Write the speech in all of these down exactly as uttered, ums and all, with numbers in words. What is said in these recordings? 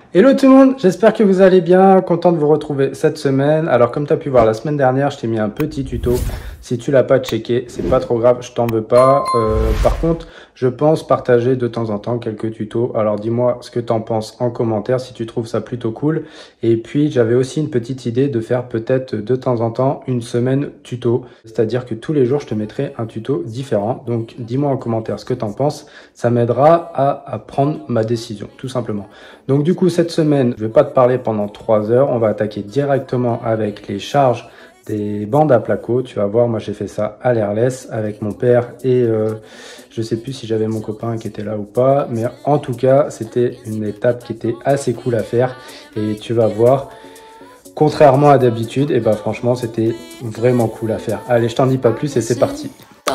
Hello tout le monde, j'espère que vous allez bien, content de vous retrouver cette semaine. Alors comme tu as pu voir la semaine dernière, je t'ai mis un petit tuto. Si tu l'as pas checké, c'est pas trop grave, je t'en veux pas. Euh, par contre, je pense partager de temps en temps quelques tutos. Alors dis-moi ce que tu en penses en commentaire, si tu trouves ça plutôt cool. Et puis j'avais aussi une petite idée de faire peut-être de temps en temps une semaine tuto. C'est-à-dire que tous les jours, je te mettrai un tuto différent. Donc dis-moi en commentaire ce que tu en penses. Ça m'aidera à, à prendre ma décision, tout simplement. Donc du coup, cette semaine, je ne vais pas te parler pendant trois heures. On va attaquer directement avec les charges des bandes à placo. Tu vas voir, moi j'ai fait ça à l'airless avec mon père et euh, je sais plus si j'avais mon copain qui était là ou pas. Mais en tout cas, c'était une étape qui était assez cool à faire. Et tu vas voir, contrairement à d'habitude, et bah franchement, c'était vraiment cool à faire. Allez, je t'en dis pas plus et c'est parti.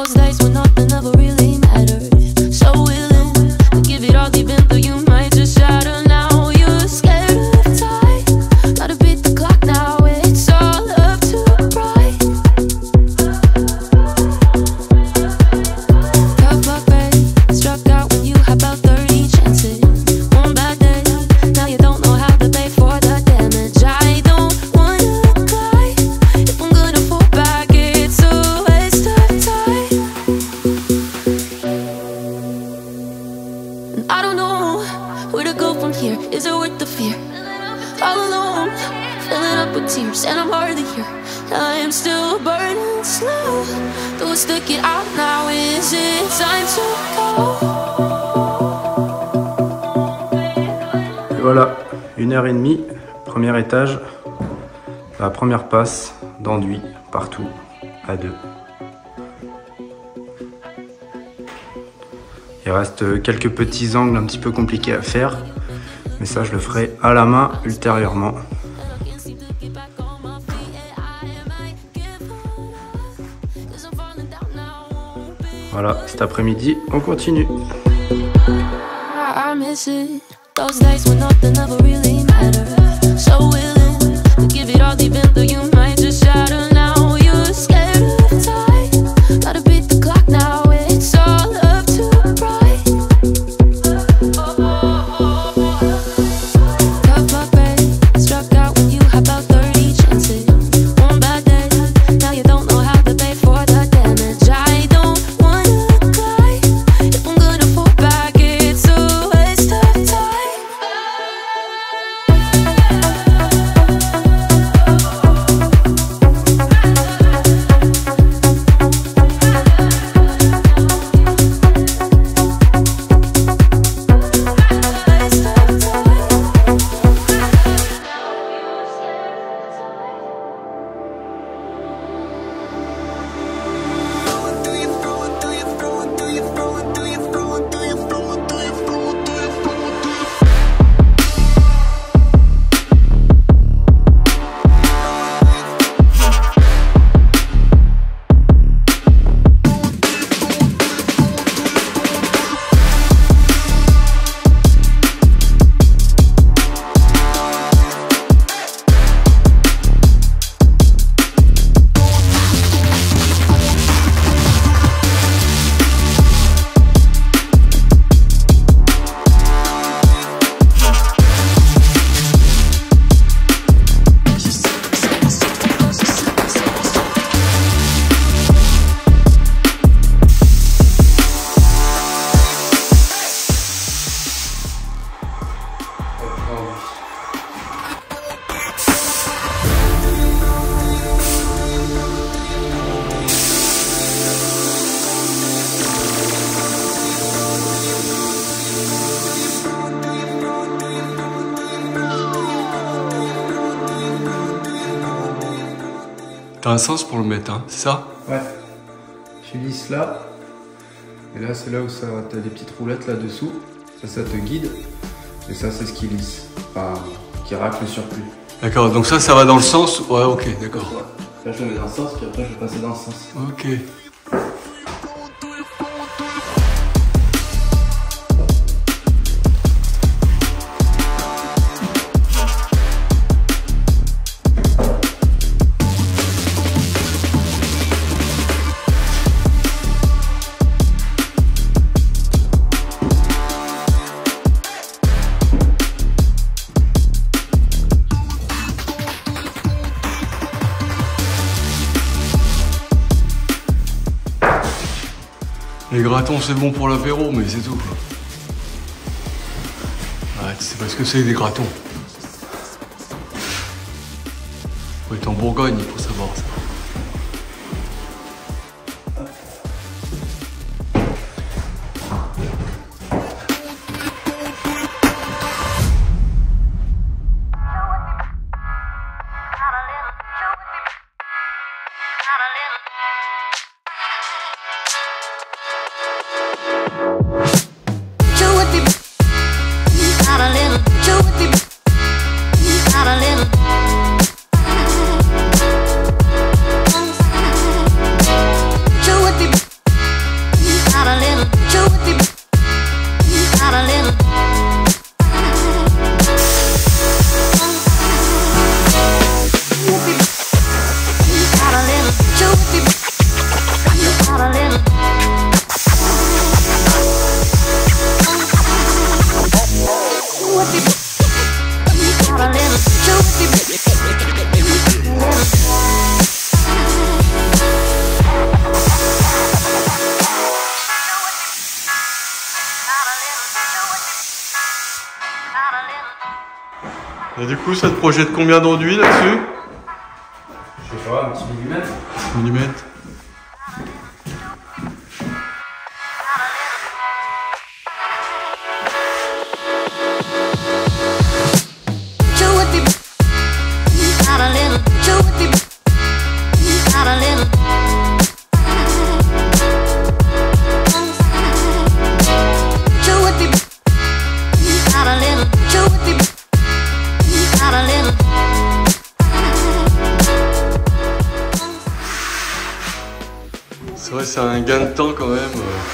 And I'm hardly here. I am still burning slow. Though stick it out now. Is it time to go? Et voilà, une heure et demie, premier étage, la première passe d'enduit partout à deux. Il reste quelques petits angles un petit peu compliqués à faire, mais ça je le ferai à la main ultérieurement. Voilà, cet après-midi, on continue. T'as un sens pour le mettre, hein, c'est ça? Ouais. Tu lisses là. Et là, c'est là où ça, t'as des petites roulettes là-dessous. Ça, ça te guide. Et ça, c'est ce qui lisse. Enfin, qui racle le surplus. D'accord, donc ça, ça va dans le sens. Ouais, ok, d'accord. Là, je le mets dans le sens, puis après, je vais passer dans le sens. Ok. les gratons c'est bon pour l'apéro, mais c'est tout quoi. Ouais, tu sais pas ce que c'est des gratons. Faut être en Bourgogne pour savoir ça. Et du coup, ça te projette combien d'enduit là-dessus? Je sais pas, un petit millimètre. Millimètre. C'est vrai, c'est un gain de temps quand même.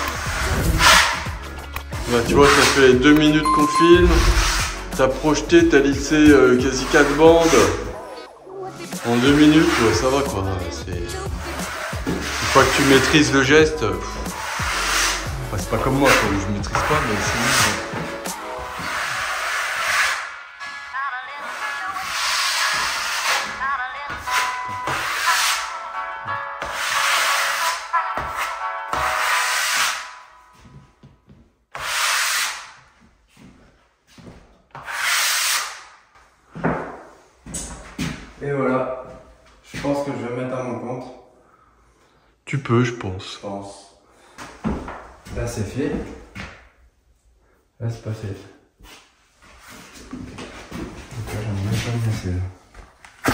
Là, tu vois, ça fait deux minutes qu'on filme. T'as projeté, t'as lissé euh, quasi quatre bandes. En deux minutes, ouais, ça va quoi. Une fois que tu maîtrises le geste, pff, enfin, c'est pas comme moi, quoi, je maîtrise pas, mais sinon. Et voilà, je pense que je vais mettre à mon compte. Tu peux, je pense. Je pense. Là c'est fait. Là c'est pas fait. Donc là j'en ai même pas mis assez là.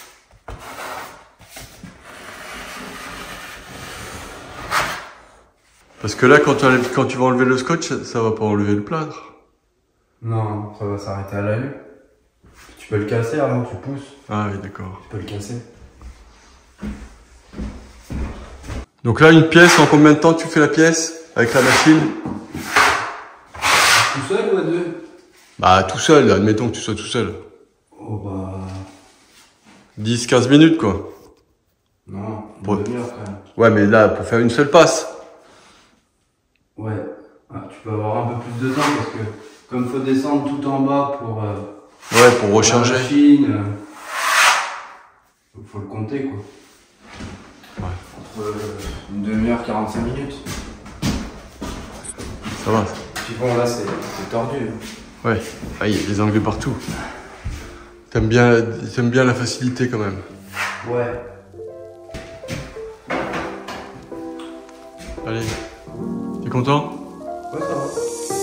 Parce que là, quand tu, enlèves, quand tu vas enlever le scotch, ça, ça va pas enlever le plâtre. Non, ça va s'arrêter à la vue. Tu peux le casser avant que tu pousses. Ah oui, d'accord. Tu peux le casser. Donc là, une pièce, en combien de temps tu fais la pièce avec la machine? Tout seul ou à deux? Bah tout seul, admettons que tu sois tout seul. Oh bah... dix quinze minutes quoi. Non, une Pour... demi-heure quand même. Ouais, mais là, pour faire une seule passe. Ouais, ah, tu peux avoir un peu plus de temps parce que comme il faut descendre tout en bas pour... Euh... Ouais, pour recharger. La machine, euh, faut le compter quoi. Ouais. Entre euh, une demi-heure, quarante-cinq minutes. Ça va. Puis bon là c'est tordu. Ouais, ah, il y a des angles partout. T'aimes bien, t'aimes bien la facilité quand même. Ouais. Allez, t'es content? Ouais, ça va.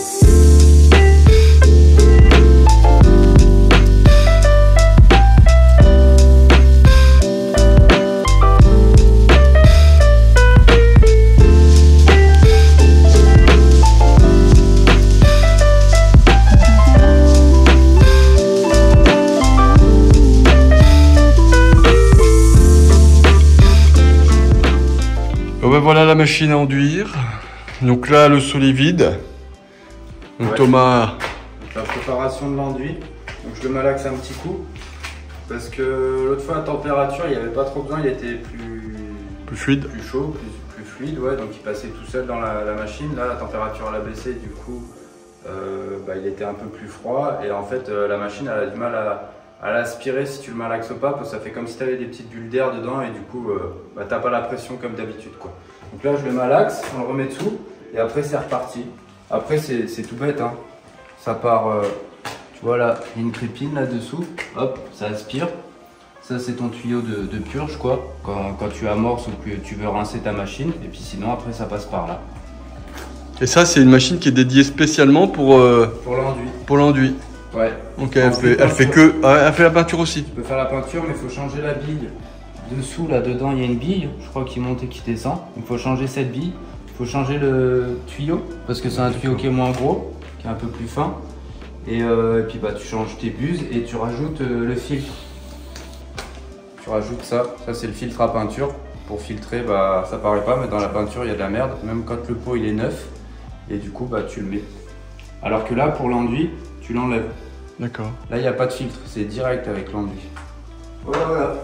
Oh ben voilà la machine à enduire. Donc là le sol est vide. Donc ouais. Thomas. La préparation de l'enduit. Donc je le malaxe un petit coup. Parce que l'autre fois à température il n'y avait pas trop besoin, il était plus, Plus fluide. plus chaud, plus, plus fluide, ouais, donc il passait tout seul dans la, la machine. Là la température elle a baissé, du coup euh, bah, il était un peu plus froid. Et en fait euh, la machine elle a du mal à, à l'aspirer si tu le malaxes pas, parce que ça fait comme si tu avais des petites bulles d'air dedans et du coup euh, bah, t'as pas la pression comme d'habitude quoi. Donc là je le malaxe, on le remet dessous et après c'est reparti. Après c'est tout bête, hein. Ça part, euh, tu vois là, il y a une crépine là-dessous, hop, ça aspire. Ça c'est ton tuyau de, de purge quoi, quand, quand tu amorces ou que tu veux rincer ta machine, et puis sinon après ça passe par là. Et ça c'est une machine qui est dédiée spécialement pour... Euh, pour l'enduit. Pour l'enduit. Ouais. Ok, elle fait, elle fait que... Ah, elle fait la peinture aussi. Tu peux faire la peinture, mais il faut changer la bille. Dessous, là-dedans, il y a une bille, je crois qui monte et qui descend. Il faut changer cette bille. Il faut changer le tuyau, parce que c'est un tuyau qui est moins gros, qui est un peu plus fin. Et, euh, et puis bah, tu changes tes buses et tu rajoutes euh, le filtre. Tu rajoutes ça. Ça, c'est le filtre à peinture. Pour filtrer, bah, ça paraît pas, mais dans la peinture, il y a de la merde. Même quand le pot il est neuf. Et du coup, bah, tu le mets. Alors que là, pour l'enduit, tu l'enlèves. D'accord. Là, il n'y a pas de filtre, c'est direct avec l'enduit. Voilà, voilà.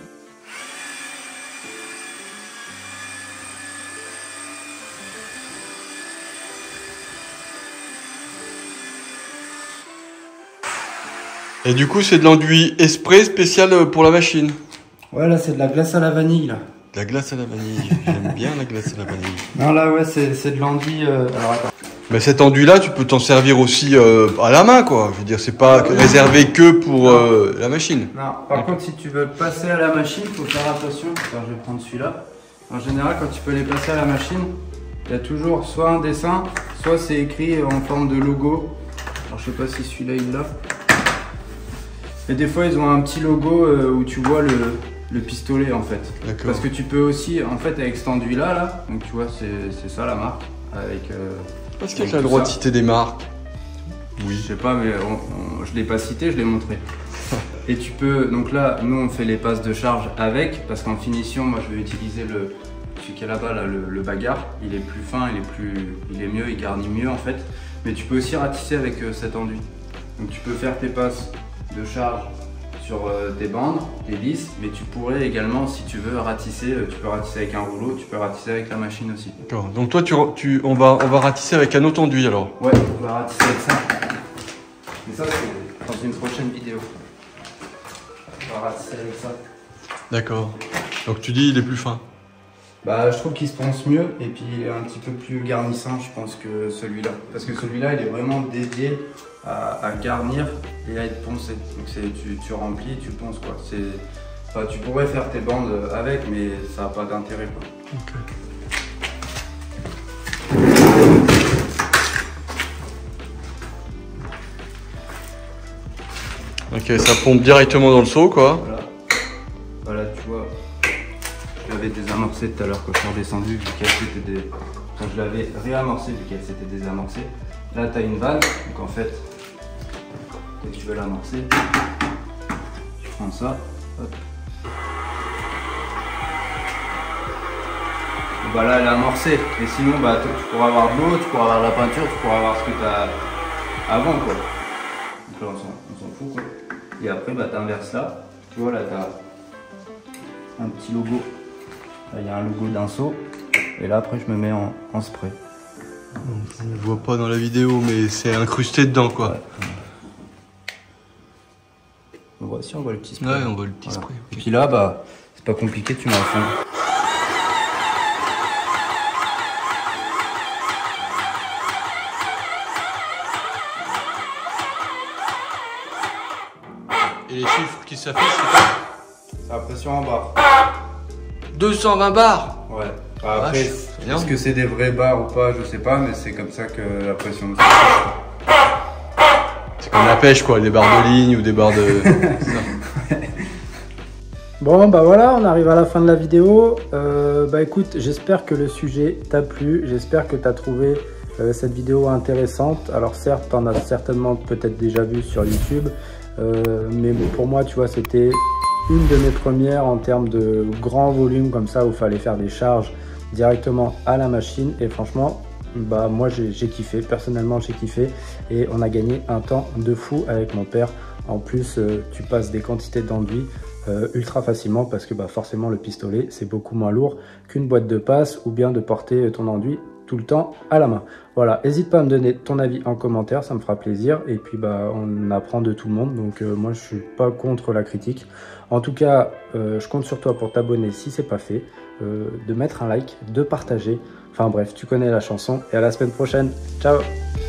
Et du coup, c'est de l'enduit Esprit spécial pour la machine. Ouais, là, c'est de la glace à la vanille, là. De la glace à la vanille. J'aime bien la glace à la vanille. Non, là, ouais, c'est de l'enduit... Euh... Alors, attends. Mais cet enduit-là, tu peux t'en servir aussi euh, à la main, quoi. Je veux dire, c'est pas réservé que pour euh, la machine. Non, par contre, si tu veux passer à la machine, il faut faire attention. Alors, je vais prendre celui-là. En général, quand tu peux les passer à la machine, il y a toujours soit un dessin, soit c'est écrit en forme de logo. Alors, je sais pas si celui-là, il l'a. Et des fois, ils ont un petit logo euh, où tu vois le, le pistolet, en fait. Parce que tu peux aussi, en fait, avec cet enduit-là, là, donc tu vois, c'est ça la marque. Avec... Euh, Est-ce qu'il y a le droit de citer des marques? Oui. Je sais pas, mais on, on, je l'ai pas cité, je l'ai montré. Et tu peux, donc là, nous on fait les passes de charge avec, parce qu'en finition, moi je vais utiliser le, celui qui est là-bas, là, le, le bagarre. Il est plus fin, il est plus, il est mieux, il garnit mieux en fait. Mais tu peux aussi ratisser avec euh, cet enduit. Donc tu peux faire tes passes de charge sur euh, tes bandes, tes vis, mais tu pourrais également, si tu veux, ratisser. Euh, tu peux ratisser avec un rouleau, tu peux ratisser avec la machine aussi. D'accord. Donc toi, tu, tu, on va, on va ratisser avec un autre enduit alors. Ouais, on va ratisser avec ça. Mais ça, c'est dans une prochaine vidéo. On va ratisser avec ça. D'accord. Donc tu dis il est plus fin. Bah, je trouve qu'il se ponce mieux et puis il est un petit peu plus garnissant, je pense, que celui-là. Parce que celui-là, il est vraiment dédié à, à garnir et à être poncé. Donc tu, tu remplis, tu ponces quoi. Enfin, tu pourrais faire tes bandes avec, mais ça n'a pas d'intérêt quoi. Ok. Ok, ça pompe directement dans le seau quoi. Voilà, voilà tu vois, je l'avais désamorcé tout à l'heure quand je suis redescendu, vu qu'elle s'était des... Quand je l'avais réamorcé vu qu'elle s'était désamorcée. Là tu as une vanne, donc en fait, dès que tu veux l'amorcer, tu prends ça, hop. Et bah là elle est amorcée, et sinon bah, toi, tu pourras avoir de l'eau, tu pourras avoir de la peinture, tu pourras avoir ce que tu as avant quoi. Donc là on s'en fout quoi. Et après bah t'inverses là, tu vois là t'as un petit logo, là il y a un logo d'un seau, et là après je me mets en, en spray. On ne voit pas dans la vidéo mais c'est incrusté dedans quoi. Ouais. On voit, si on voit le petit spray. Ouais on voit le petit voilà. spray. Okay. Et puis là bah c'est pas compliqué, tu mets à fond. Et les chiffres qui s'affichent, c'est quoi? C'est la pression en barre. deux cent vingt bars. Ouais. Bah, après, est-ce que c'est des vrais bars ou pas, je sais pas, mais c'est comme ça que la pression de c'est comme la pêche quoi, des barres de ligne ou des barres de... Bon bah voilà, on arrive à la fin de la vidéo. Euh, bah écoute, j'espère que le sujet t'a plu, j'espère que tu as trouvé euh, cette vidéo intéressante. Alors certes, tu en as certainement peut-être déjà vu sur YouTube, euh, mais pour moi, tu vois, c'était une de mes premières en termes de grand volume comme ça, où il fallait faire des charges directement à la machine. Et franchement, bah moi j'ai kiffé, personnellement j'ai kiffé, et on a gagné un temps de fou avec mon père. En plus, euh, tu passes des quantités d'enduit Euh, ultra facilement, parce que bah, forcément le pistolet c'est beaucoup moins lourd qu'une boîte de passe, ou bien de porter ton enduit tout le temps à la main. Voilà, n'hésite pas à me donner ton avis en commentaire, ça me fera plaisir, et puis bah on apprend de tout le monde, donc euh, moi je suis pas contre la critique. En tout cas, euh, je compte sur toi pour t'abonner si c'est pas fait, euh, de mettre un like, de partager. Enfin bref, tu connais la chanson. Et à la semaine prochaine. Ciao!